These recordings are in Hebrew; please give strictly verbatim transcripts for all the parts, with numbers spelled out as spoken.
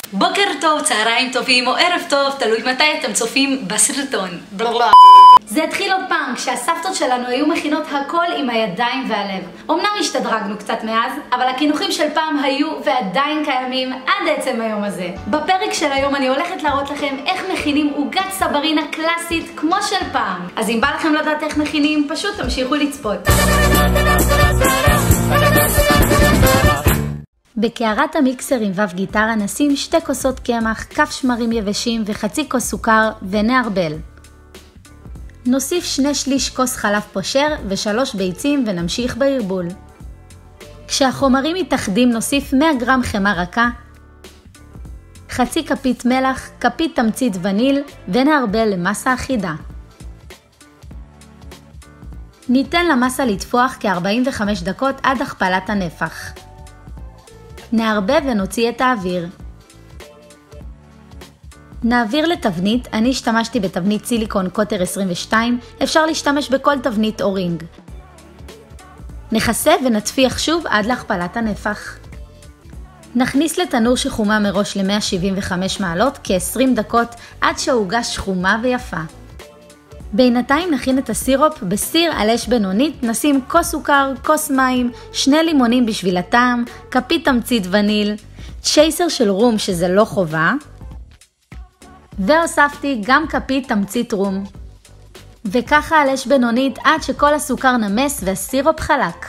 בוקר טוב, צהריים טובים או ערב טוב, תלוי מתי אתם צופים בסרטון. בלבלה. זה התחיל עוד פעם כשהסבתות שלנו היו מכינות הכל עם הידיים והלב. אמנם השתדרגנו קצת מאז, אבל הכינוחים של פעם היו ועדיין קיימים עד עצם היום הזה. בפרק של היום אני הולכת להראות לכם איך מכינים עוגת סברינה קלאסית כמו של פעם. אז אם בא לכם לדעת איך מכינים, פשוט תמשיכו לצפות. בקערת המיקסר עם וו גיטרה נשים שתי כוסות קמח, כף שמרים יבשים וחצי כוס סוכר ונערבל. נוסיף שני שליש כוס חלב פושר ושלוש ביצים ונמשיך בערבול. כשהחומרים מתאחדים נוסיף מאה גרם חמה רכה, חצי כפית מלח, כפית תמצית וניל ונערבל למסה אחידה. ניתן למסה לתפוח כ-ארבעים וחמש דקות עד הכפלת הנפח. נערבב ונוציא את האוויר. נעביר לתבנית, אני השתמשתי בתבנית סיליקון קוטר עשרים ושתיים, אפשר להשתמש בכל תבנית או רינג. נחסה ונצפיח שוב עד להכפלת הנפח. נכניס לתנור שחומה מראש ל-מאה שבעים וחמש מעלות כ-עשרים דקות עד שהעוגה שחומה ויפה. בינתיים נכין את הסירופ בסיר על אש בינונית, נשים כוס סוכר, כוס מים, שני לימונים בשביל הטעם, כפית תמצית וניל, צ'ייסר של רום שזה לא חובה, והוספתי גם כפית תמצית רום. וככה על אש בינונית עד שכל הסוכר נמס והסירופ חלק.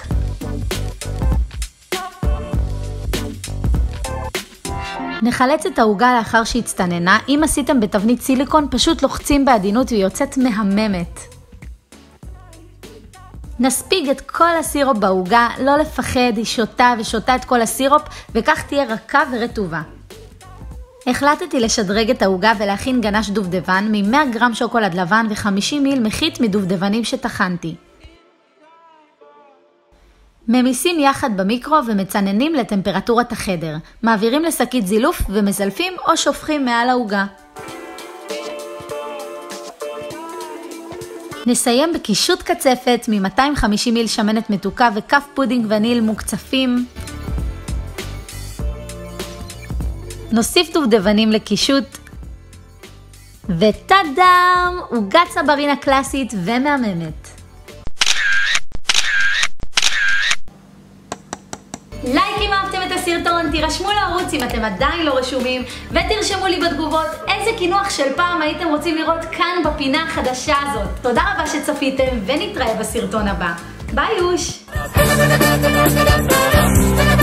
נחלץ את העוגה לאחר שהצטננה. אם עשיתם בתבנית סיליקון פשוט לוחצים בעדינות והיא יוצאת מהממת. נספיג את כל הסירופ בעוגה, לא לפחד, היא שותה ושותה את כל הסירופ וכך תהיה רכה ורטובה. החלטתי לשדרג את העוגה ולהכין גנש דובדבן מ-מאה גרם שוקולד לבן ו-חמישים מיל מחית מדובדבנים שטחנתי. ממיסים יחד במיקרו ומצננים לטמפרטורת החדר. מעבירים לשקית זילוף ומזלפים או שופכים מעל העוגה. נסיים בקישוט קצפת מ-מאתיים וחמישים מיל שמנת מתוקה וכף פודינג וניל מוקצפים. נוסיף דובדבנים לקישוט. וטאדם! עוגת סברינה קלאסית ומהממת. לייק אם אהבתם את הסרטון, תירשמו לערוץ אם אתם עדיין לא רשומים, ותרשמו לי בתגובות איזה קינוח של פעם הייתם רוצים לראות כאן בפינה החדשה הזאת. תודה רבה שצפיתם ונתראה בסרטון הבא. ביי יוש!